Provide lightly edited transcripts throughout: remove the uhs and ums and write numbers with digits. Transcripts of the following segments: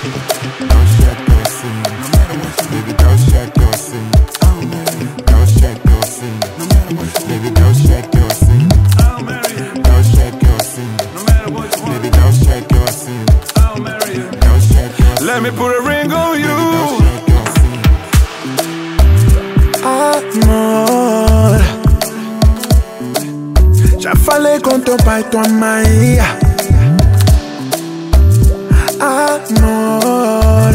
Don't shake your scene. Baby, don't shake your scene. Don't shake your scene. Baby, don't shake your scene. Don't shake your scene. Baby, don't shake your scene. Don't shake your scene. Let me put a ring on you. Amor, já falei com teu pai e tua mãe. Amor,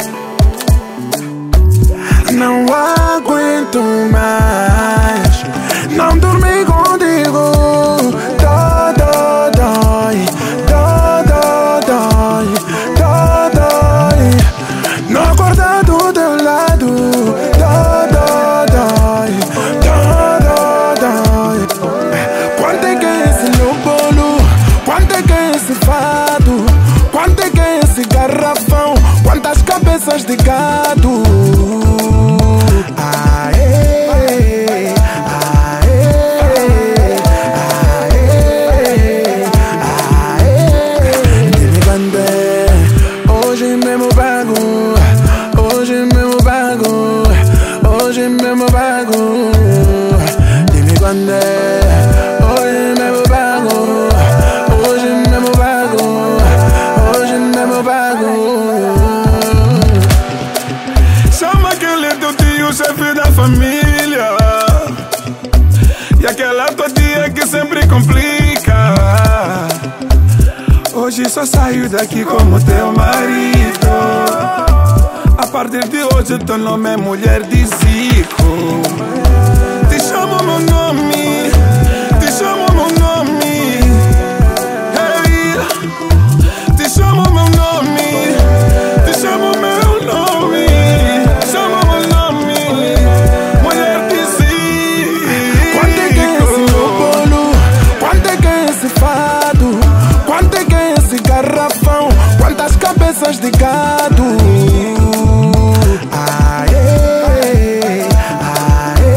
não aguento mais não dormir contigo. Dói, dói, dói, dói, dói, dói. Não acordar do teu lado. Dói, dói, dói, dói, dói. Quanto é que é esse meu bolo? Quanto é que é esse fado? Quanto é que é esse garrafão? Quantas cabeças de gado? Aê, aê, aê, aê. Dime quando é, hoje mesmo pago. Hoje mesmo pago. Hoje mesmo pago. Dime quando é, hoje mesmo pago. Hoje mesmo pago. Hoje mesmo pago. Chama aquele teu tio, chefe da família. E aquela tua tia que sempre complica. Hoje só saio daqui como teu marido. A partir de hoje teu nome é mulher de Zico. Te chamo meu nome. Te chamo meu nome. Hey, te chamo meu nome. Te chamo meu nome. Chamo meu nome. Mulher de Zico. Quanto é que é esse meu bolo? Quanto é que é esse fado? Quanto é que é esse garrafão? Quantas cabeças de gado? Aê, aê,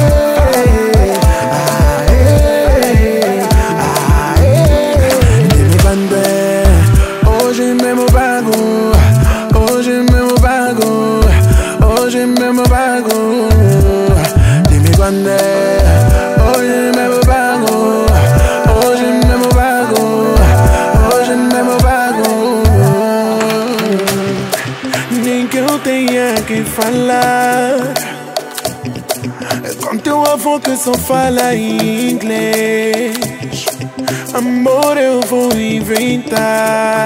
aê, aê. Dime quando é, hoje mesmo pago. Hoje mesmo pago. Hoje mesmo pago. Dime quando é, hoje mesmo pago. Hoje mesmo pago. Hoje mesmo pago. Nem que eu tenha que falar com teu avô que só fala inglês. Amor, eu vou inventar.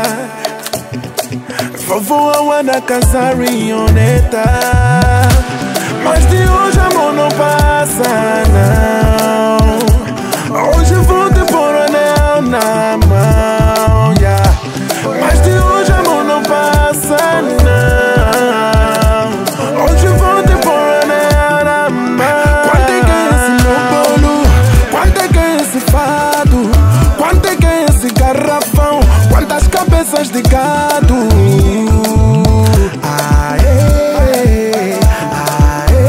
Vovô Awana Casarioneta. Mas de hoje amor não passa não. Hoje vou te pôr anel na mão, yeah. Mas de hoje amor não passa não. Hoje vou te pôr anel na mão. Quanto é que é esse meu bolo? Quanto é que é esse fado? Quanto é que é esse garrafão? Quantas cabeças de gado? Aê, aê,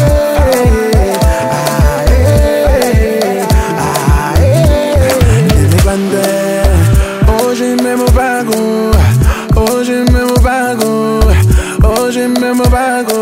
aê, aê. Dime quando é, hoje mesmo pago. Hoje mesmo pago. Hoje mesmo pago.